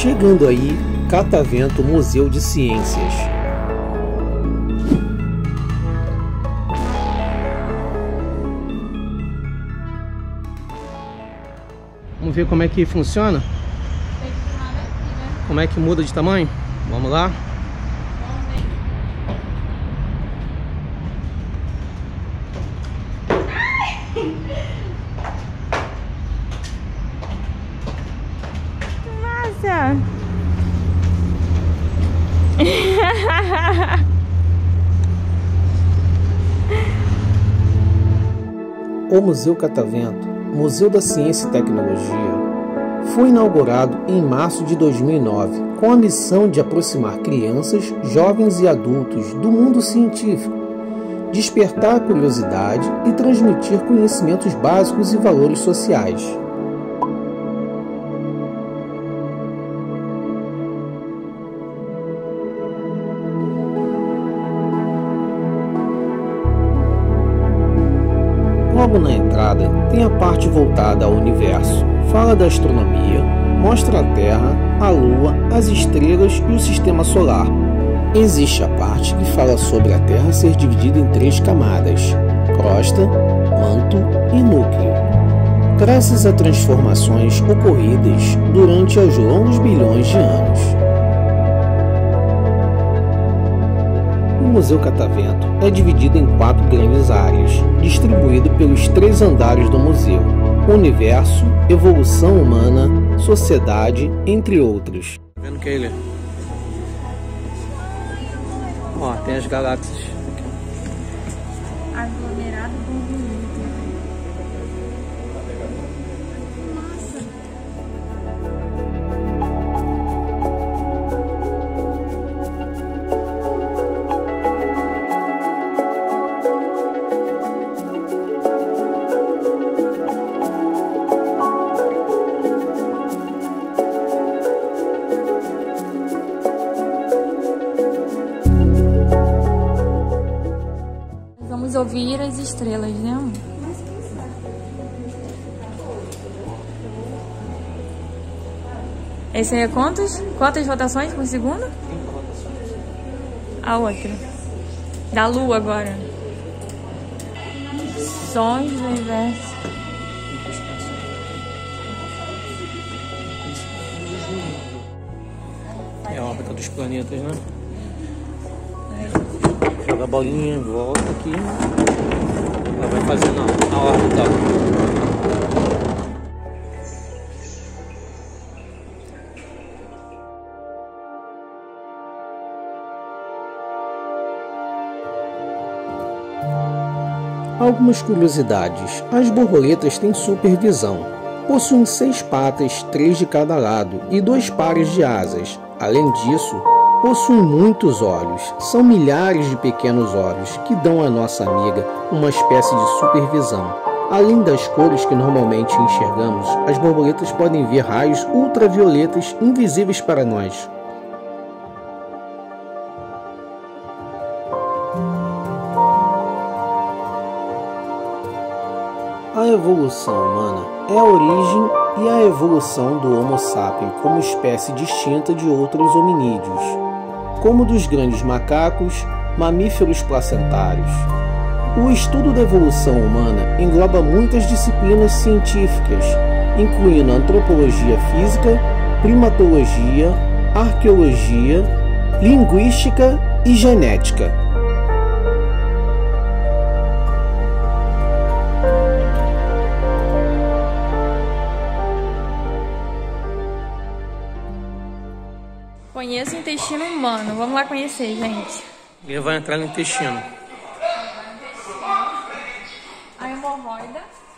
Chegando aí, Catavento Museu de Ciências. Vamos ver como é que funciona? Como é que muda de tamanho? Vamos lá? Nossa! O Museu Catavento, Museu da Ciência e Tecnologia, foi inaugurado em março de 2009 com a missão de aproximar crianças, jovens e adultos do mundo científico, despertar a curiosidade e transmitir conhecimentos básicos e valores sociais. Logo na entrada, tem a parte voltada ao universo. Fala da astronomia, mostra a Terra, a Lua, as estrelas e o Sistema Solar. Existe a parte que fala sobre a Terra ser dividida em 3 camadas: crosta, manto e núcleo. Graças a transformações ocorridas durante os longos bilhões de anos. O Museu Catavento é dividido em 4 grandes áreas, distribuído pelos 3 andares do museu: universo, evolução humana, sociedade, entre outros. Vendo que ele? Ó, tem as galáxias. Aglomerado borboleta. Nossa! Vamos ouvir as estrelas, né? Esse aí é quantos? Quantas rotações por segundo? A outra. Da Lua agora. Sons do universo. É a órbita dos planetas, né? Joga a bolinha, volta aqui. Ela vai fazendo a órbita. Algumas curiosidades. As borboletas têm supervisão. Possuem 6 patas, 3 de cada lado, e 2 pares de asas. Além disso, possuem muitos olhos. São milhares de pequenos olhos que dão à nossa amiga uma espécie de supervisão. Além das cores que normalmente enxergamos, as borboletas podem ver raios ultravioletas invisíveis para nós. A evolução humana é a origem e a evolução do Homo sapiens como espécie distinta de outros hominídeos, como dos grandes macacos, mamíferos placentários. O estudo da evolução humana engloba muitas disciplinas científicas, incluindo antropologia física, primatologia, arqueologia, linguística e genética. Conheço o intestino humano. Vamos lá conhecer, gente. Ele vai entrar no intestino. A hemorroida.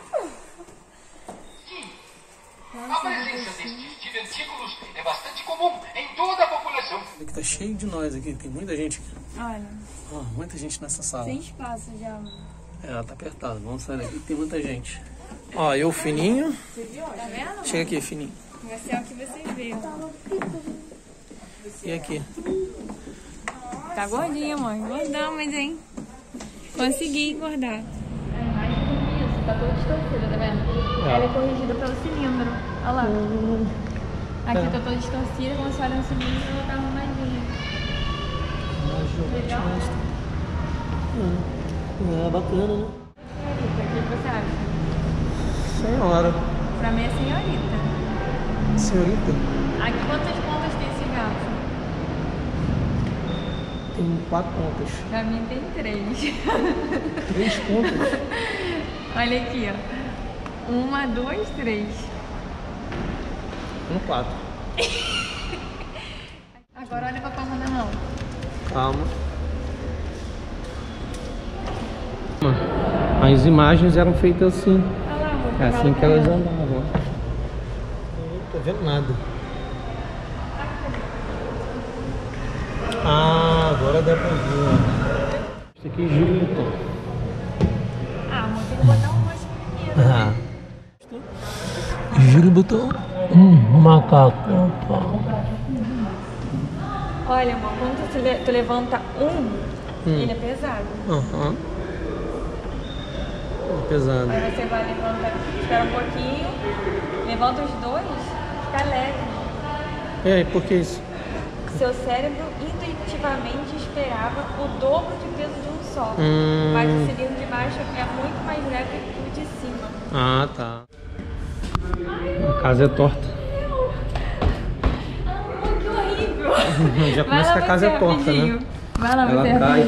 A presença destes divertículos é bastante comum em toda a população. Aqui tá cheio de nós aqui, tem muita gente aqui. Olha. Ó, muita gente nessa sala. Tem espaço já, mano. É, ela tá apertada. Vamos sair daqui que tem muita gente. Ó, eu fininho. Tá vendo? Chega aqui, fininho. Você é o que você vê. E aqui? Tá gordinha, mãe. Gordão, mas hein? Consegui engordar. Tá toda distorcida, tá vendo? Ela é corrigida pelo cilindro. Olha lá. Aqui eu tô toda distorcida, quando você olha no segundo, eu tava arrumadinha. Legal? É bacana, né? Senhorita, o que você acha? Senhora. Pra mim é senhorita. Senhorita? Aqui quantas pontas tem esse garfo? Tem 4 pontas. Pra mim tem 3. 3 pontas? Olha aqui, ó. 1, 2, 3. 4. Agora olha pra palma da mão. Calma. As imagens eram feitas assim. Olha lá, amor. É assim que elas andavam. Não tô vendo nada. Ah, agora dá pra ver. Isso aqui gira o botão. Ah, amor, tem que botar um rosto primeiro. Gira o botão. Macaco. Olha, amor, quando tu levanta ele é pesado. Aham. Pesado. Aí você vai levantar, espera um pouquinho, levanta os 2, fica leve. É, por que isso? Seu cérebro intuitivamente esperava o dobro de peso de um só. Mas o cilindro de baixo é muito mais leve que o de cima. Ah, tá. A casa é torta. Ai, que horrível! Já começa que a casa é torta, né? Vai lá, Ela você cai.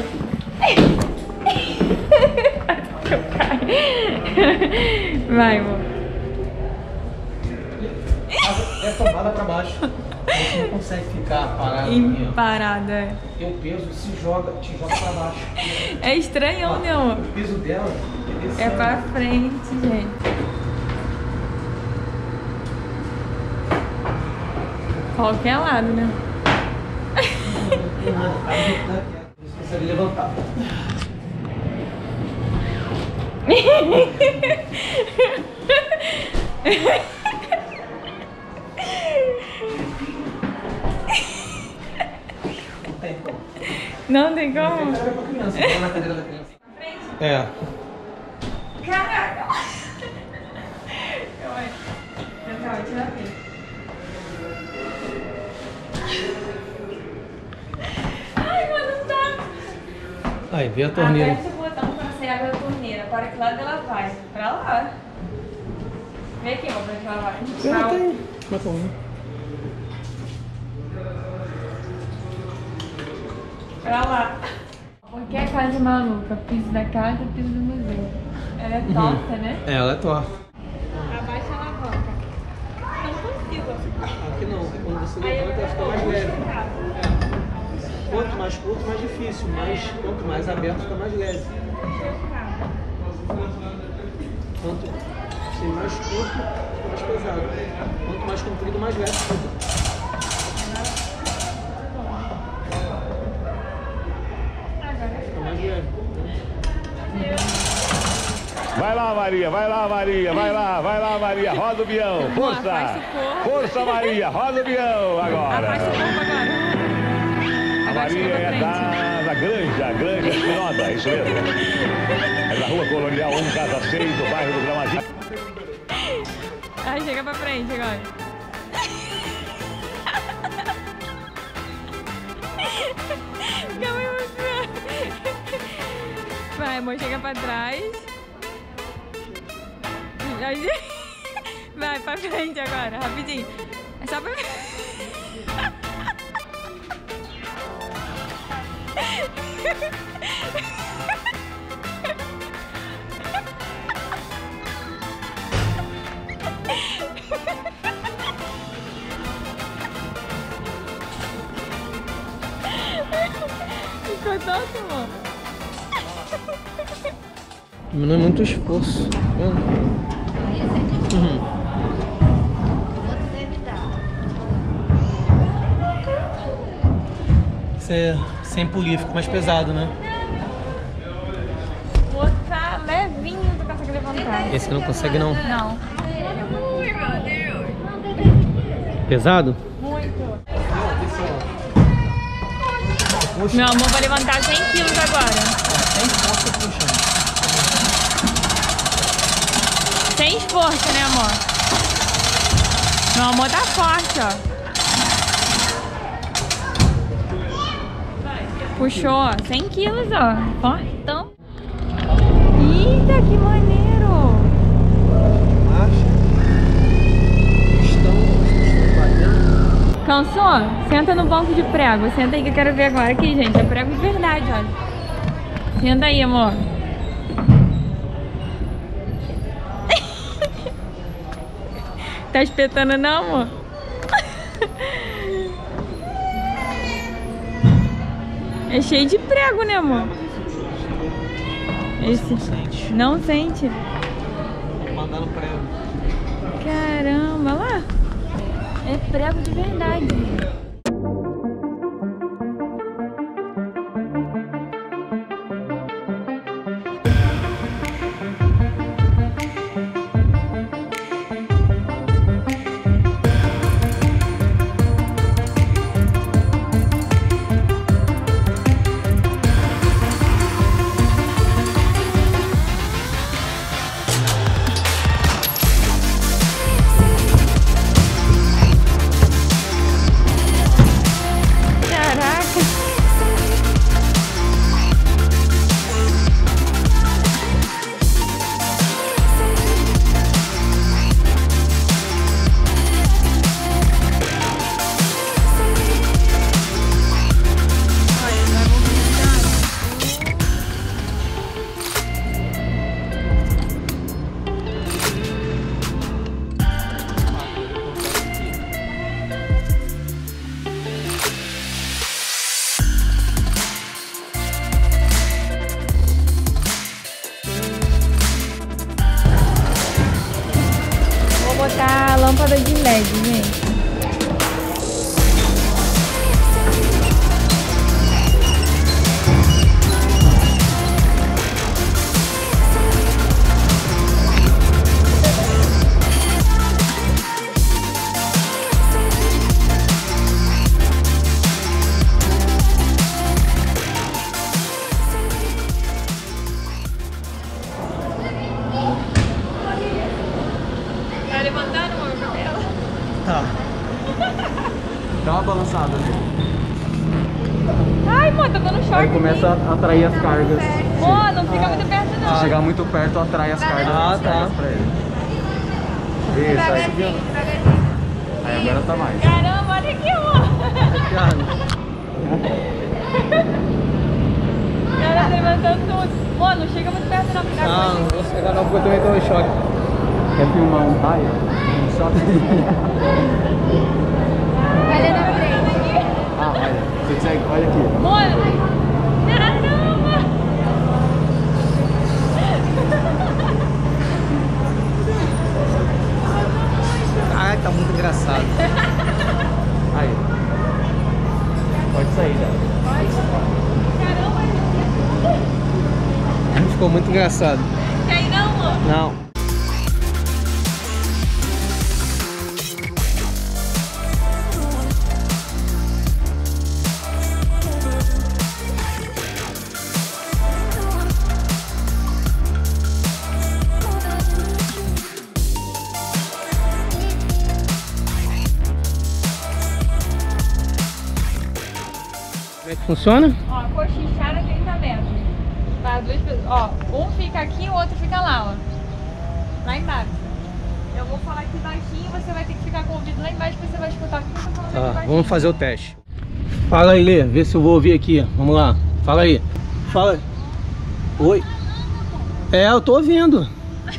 Vai, amor. É tombada pra baixo. Você não consegue ficar parado. Parada, é. Porque o peso te joga pra baixo. É estranhão, né, amor? O peso dela É pra frente, gente. Qualquer lado, né? Você consegue levantar. Não tem como? Na cadeira da criança. É. Caraca! Vai tirar aqui. Ai, mas não tá. Aí, vê a torneira. Aperte o botão pra sair a água da torneira. Para que lado ela vai? Pra lá. Vem aqui, ó, pra que ela vai. Ela tem. Mas como? Pra lá. Porque a casa é maluca. Piso da casa, piso do museu. Ela é torta, né? É, ela é torta. Abaixa a alavanca. Não consigo. Aqui não. Quando você Aí eu levanta, ela fica mais vou leve. puxar. Quanto mais curto, mais difícil. Mas quanto mais aberto, fica mais leve. Quanto ser mais curto, fica mais pesado. Quanto mais comprido, mais leve fica. Fica mais leve. Vai lá, Maria, vai lá, Maria, vai lá, Maria, roda o peão, força! Afasta o corpo. Força, Maria, roda o peão agora! Abaixa o corpo agora. A Maria é da Granja Espinosa, isso mesmo. É da Rua Colonial 1, Casa 6, do bairro do Gramadinho. Ai, chega pra frente agora. Fica muito emocionado. Vai, amor, chega pra trás. Vai pra frente agora, rapidinho. É só pra... Ficou torto, amor. Não é muito esforço. Você sem polir, fica mais pesado, né? O outro tá levinho, tu consegue levantar. Esse não consegue não. Não. Ui, meu Deus. Pesado? Muito. Meu amor vai levantar 100 quilos agora. Sem esforço, né, amor? Meu amor tá forte, ó. Puxou, ó, 100 quilos, ó. Fortão. Eita, que maneiro. Marcha. Estão batendo. Cansou? Senta no banco de prego. Senta aí que eu quero ver agora. Aqui, gente, é prego de verdade, olha. Senta aí, amor. Tá espetando não, amor? É cheio de prego, né, amor? Esse... Não sente? Mandando prego. Caramba, olha lá. É prego de verdade. Botar a lâmpada de LED, gente. Tá. Dá uma balançada ali. Ai, mô, tá dando short. Aí começa a atrair as cargas. Mô, não fica muito perto, não. Se chegar muito perto, atrai as cargas. Ah, tá. Pra ele. Isso, aí subindo. Aí agora tá mais. Caramba, olha aqui, amor. Cara, levantando tudo. Mô, não chega muito perto, não. Não vou chegar não, porque eu também tô em choque. Quer filmar um raio? Só Olha na frente. Ah, olha. Você consegue, olha aqui. Mano, caramba! Ai, tá muito engraçado. Aí. Pode sair, né? Caramba! Ficou muito engraçado. Quer ir não, amor? Não. Como é que funciona? Ó, cochichada 30 metros. Para duas pessoas. Ó, um fica aqui e o outro fica lá, ó. Lá embaixo. Eu vou falar aqui baixinho, você vai ter que ficar com o ouvido lá embaixo, porque você vai escutar o que eu tô falando aqui baixinho. Vamos fazer o teste. Fala aí, Lê, vê se eu vou ouvir aqui. Vamos lá. Fala aí. Fala aí. Oi. É, eu tô ouvindo.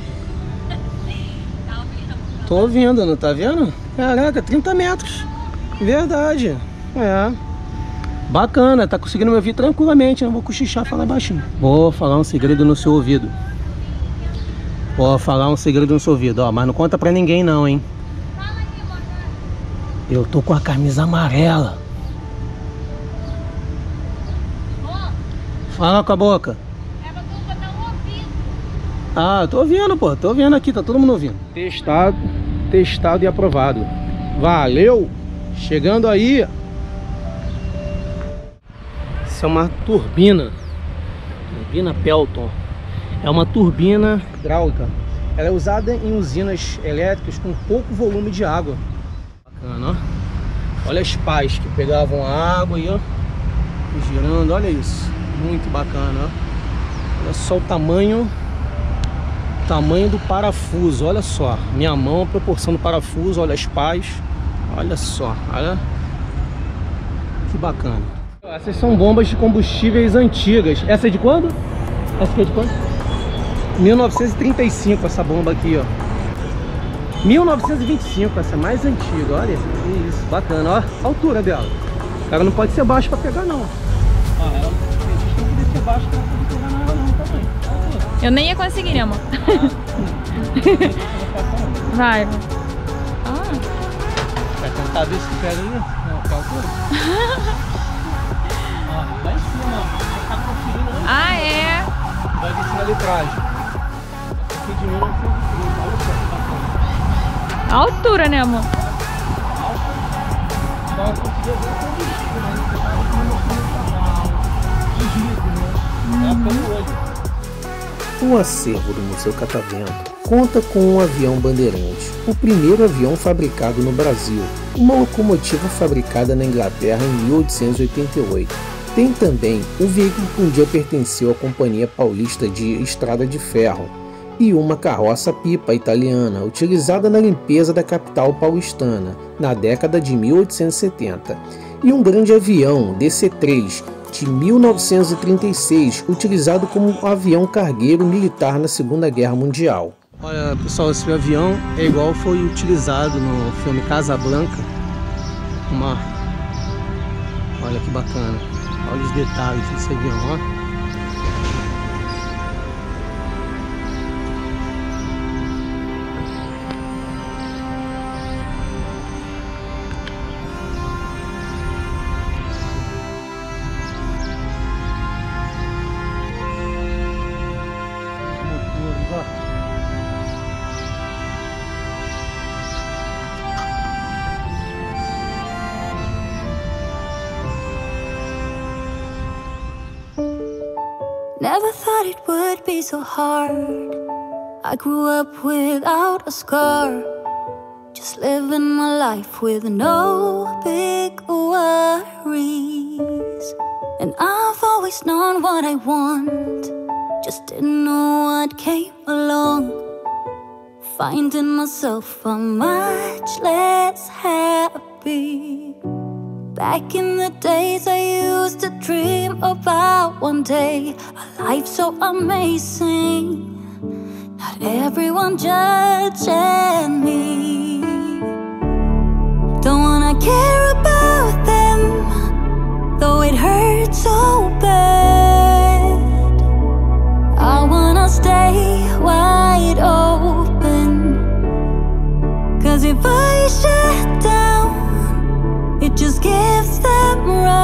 Tô ouvindo, não tá vendo? Caraca, 30 metros. Verdade. É. Bacana, tá conseguindo me ouvir tranquilamente. Eu vou cochichar e falar baixinho. Vou falar um segredo no seu ouvido. Vou falar um segredo no seu ouvido, ó. Mas não conta pra ninguém não, hein. Eu tô com a camisa amarela. Fala com a boca. É pra tu botar um ouvido. Ah, tô ouvindo, pô. Tô ouvindo aqui, tá todo mundo ouvindo. Testado e aprovado. Valeu! Chegando aí. Isso é uma turbina. Turbina Pelton. É uma turbina hidráulica. Ela é usada em usinas elétricas com pouco volume de água. Bacana, ó. Olha as pás que pegavam a água aí, ó. girando, olha isso, muito bacana, ó. Olha só o tamanho do parafuso, olha só, minha mão, a proporção do parafuso, olha as pás, olha só, olha que bacana. Essas são bombas de combustíveis antigas. Essa é de quando? Essa aqui é de quando? 1935, essa bomba aqui, ó. 1925, essa é mais antiga, olha isso, bacana, ó, a altura dela. O cara não pode ser baixo pra pegar, não. Ó, ela tem que descer baixo pra poder pegar nela, não, também. Eu nem ia conseguir, né, amor? Vai. Vai tentar ver se pega aí? Não, pega tudo. Ó, lá em cima, ó. Você tá conseguindo, né? Ah, é? Vai descer na litragem. Aqui de 1930, olha só. A altura, né, amor? O acervo do Museu Catavento conta com um avião Bandeirante, o primeiro avião fabricado no Brasil, uma locomotiva fabricada na Inglaterra em 1888. Tem também um veículo que um dia pertenceu à Companhia Paulista de Estrada de Ferro, e uma carroça-pipa italiana utilizada na limpeza da capital paulistana na década de 1870, e um grande avião DC-3 de 1936 utilizado como avião cargueiro militar na Segunda Guerra Mundial. Olha pessoal, esse avião é igual foi utilizado no filme Casablanca. Olha que bacana, olha os detalhes desse avião, ó. Never thought it would be so hard. I grew up without a scar, just living my life with no big worries. And I've always known what I want, just didn't know what came along. Finding myself a much less happy. Back in the days I used to dream about one day a life so amazing, not everyone judging me. Don't wanna care about them, though it hurts so bad. I wanna stay wide open, 'cause if I shut down, it just gives them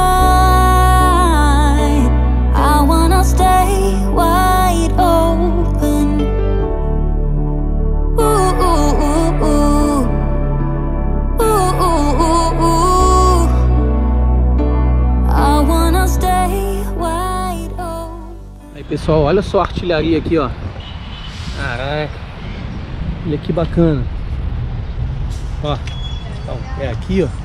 right. I wanna stay wide open. Ooh, ooh, ooh, ooh. Ooh, ooh, ooh, ooh. I wanna stay wide open. Aí pessoal, olha só a artilharia aqui, ó. Caraca, olha que bacana. Ó, então, é aqui, ó.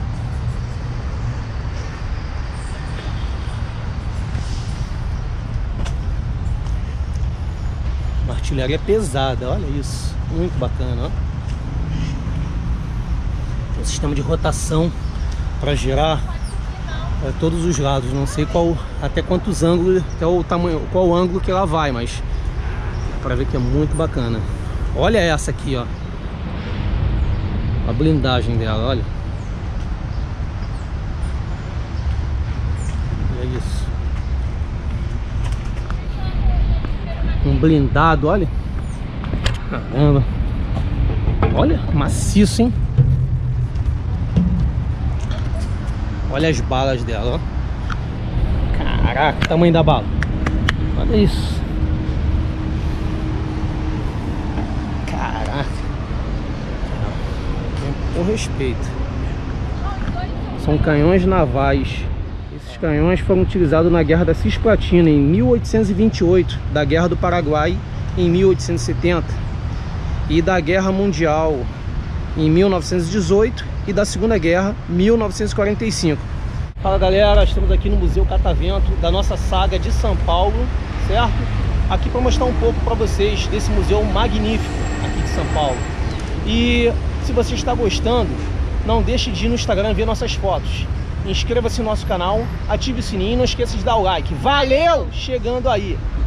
Artilharia pesada, olha isso, muito bacana, ó. Tem um sistema de rotação para girar para todos os lados, não sei até quantos ângulos, até o tamanho, qual ângulo que ela vai, mas para ver que é muito bacana. Olha essa aqui, ó, a blindagem dela, olha. Olha isso. Um blindado, olha. Caramba. Olha, maciço, hein? Olha as balas dela, ó. Caraca, o tamanho da bala. Olha isso. Caraca. Com respeito. São canhões navais. Esses canhões foram utilizados na Guerra da Cisplatina em 1828, da Guerra do Paraguai em 1870 e da Guerra Mundial em 1918 e da Segunda Guerra 1945. Fala galera, estamos aqui no Museu Catavento da nossa saga de São Paulo, certo? Aqui para mostrar um pouco para vocês desse museu magnífico aqui de São Paulo. E se você está gostando, não deixe de ir no Instagram ver nossas fotos. Inscreva-se no nosso canal, ative o sininho e não esqueça de dar o like. Valeu! Chegando aí!